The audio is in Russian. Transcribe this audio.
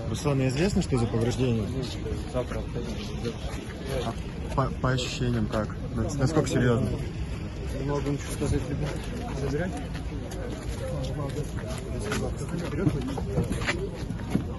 Руслан, известно, что за повреждение? Завтра. По ощущениям как? Насколько серьезно? Не могу ничего сказать, ребят. Забирай.